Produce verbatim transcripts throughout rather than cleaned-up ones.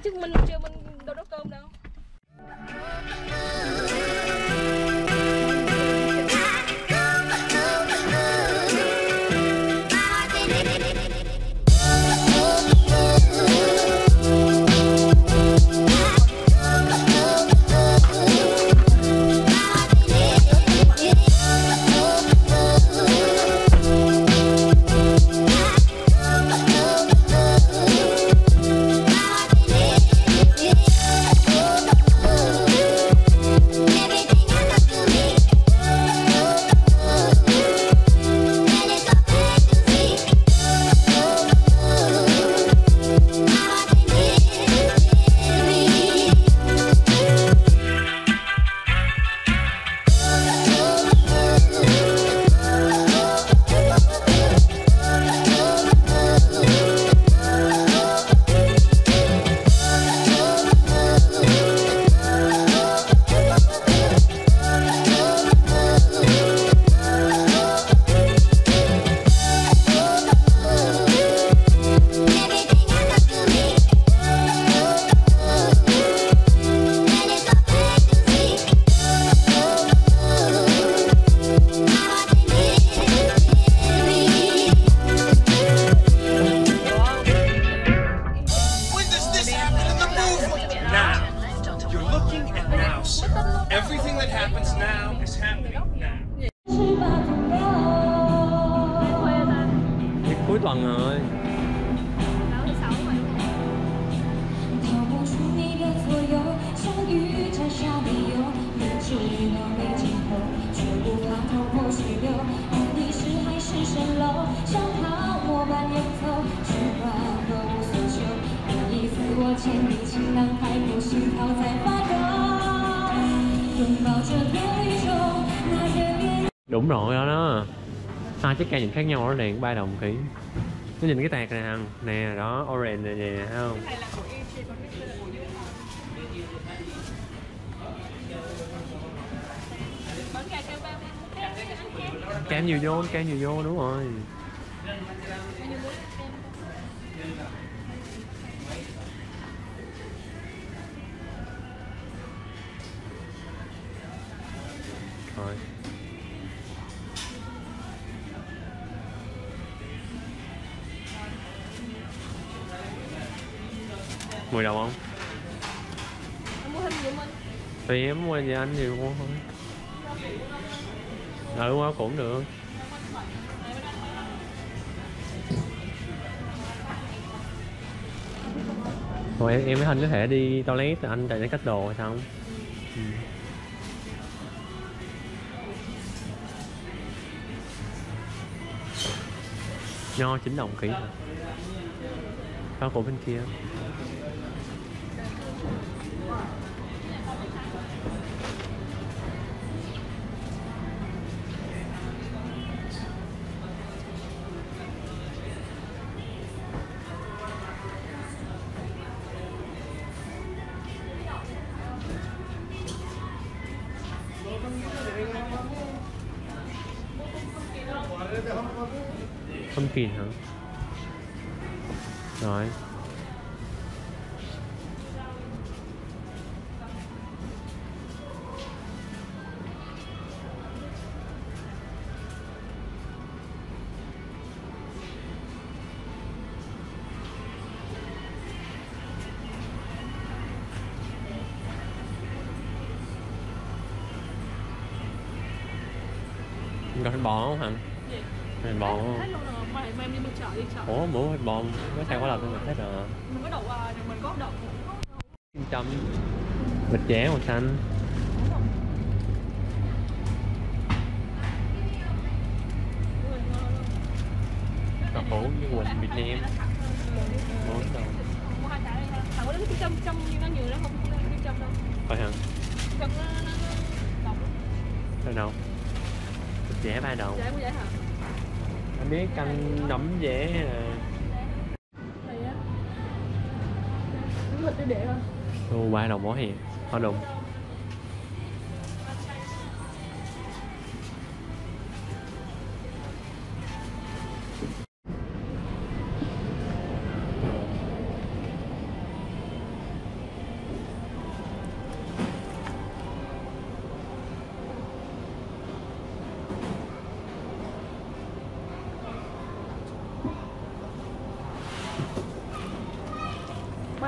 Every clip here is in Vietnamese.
chứ mình chưa mình đâu nấu cơm đâu. Everything that happens now is happening now. Cuối tuần rồi. Đúng rồi đó đó. Hai chiếc cây nhìn khác nhau nó liền ba đồng kỹ. Nó nhìn cái tag này hằng nè đó, orange này nè thấy không? Kem nhiều vô, kem nhiều vô đúng rồi. Rồi. Mùi đầu không? Em mua thêm gì mình? Thì em mua gì anh gì mua thôi. Ừ qua cũng được. Rồi em, em với Hình có thể đi toilet anh tại để cất đồ hay sao không? Ừ. Nho chín đồng ký. Sao cổ bên kia? Pumpkin hả? Rồi. Có thịt bò không hả? Gì? Thịt bò không? Hết luôn rồi, mày mày đi mua chợ đi chợ. Ủa bữa thịt bò có sao có lần tôi hết rồi. Mình có đậu à, mình có đậu. Kim châm. Vịt chẻ màu xanh. Cà phổ với quỳnh Việt Nam. Bốn đâu. Mua hai trái đây. Thằng có đứa cái châm châm như nó nhiều lắm không? Cái châm đâu. Phải hả? Châm nó nó độc. Sao đâu? Vịt chẻ ba đồng. Dễ mua dễ hả? Anh biết canh nấm dẻ hay là Này á. Đúng thịt đi để thôi. ô ba đồng mỗi hè. Hoa đồng.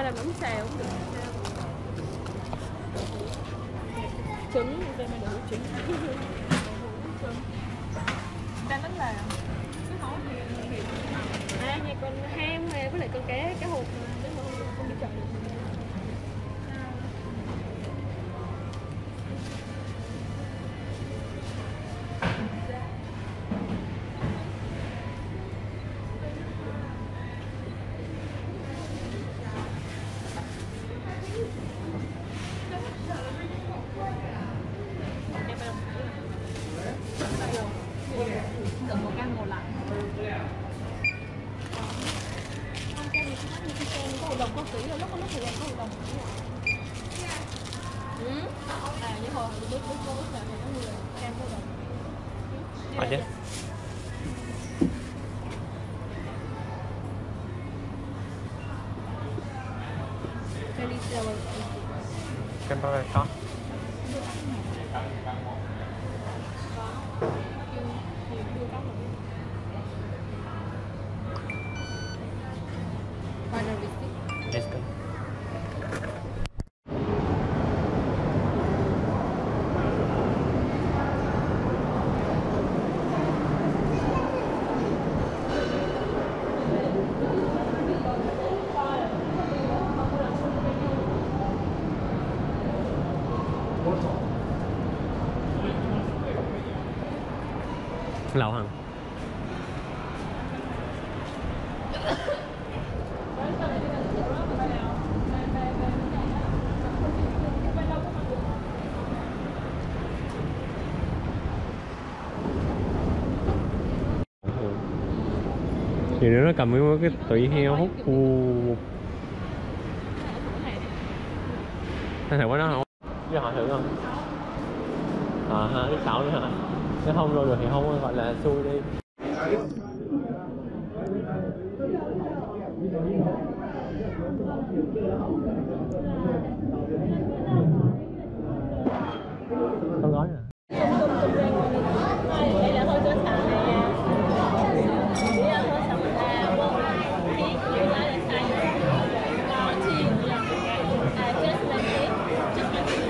làm nấm xào cũng được. Trứng, đây mà đổ trứng. Đang tính là cái món thì thì à nhà con ham với lại con cá cá hột mà đến mà không đi chợ được. Được một căn ngồi lạnh. Con kem thì có nhiều kem có hội đồng có kỹ rồi, lúc có lúc thì có hội đồng. Ừ. À như hồi bước bước bước bước là có người kem hội đồng. Ở chứ. Kem bao có. Let's go. Lẩu hả? Thì nữa nó cầm cái, cái tụi heo hút u. Anh thử qua đó không? Cho họ thử không? Ờ ha, cái cậu nữa hả? Nếu không rồi được thì không gọi là xui đi. Không gói à? Đây là hơi cơ sở này. Đây là hơi sầm là thì cái lá là xài nó chỉ là à just like it, just like it.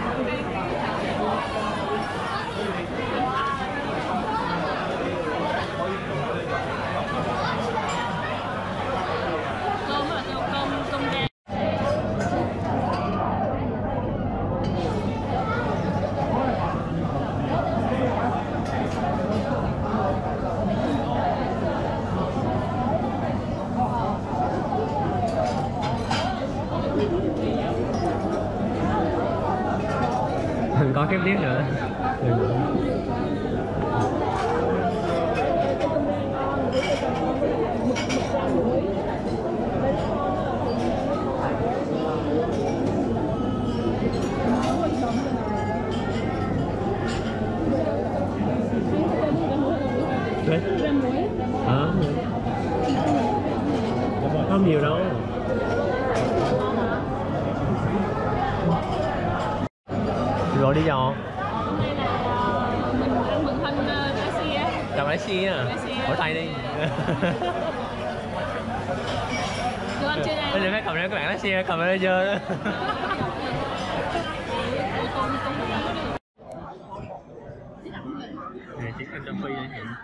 Cơm là cơm cơm cơm rang. Mình có cái tiếp nữa. Đấy. Đó. Không nhiều đâu. Rồi đi dò. Hôm nay là mình ăn mừng thân Malaysia. Chào Malaysia à? Hỏi tay đi. Được ăn chưa đây? Bây giờ phải cầm ra các bạn Malaysia cầm ra chưa? Nè, chiếc ăn trong phi đây.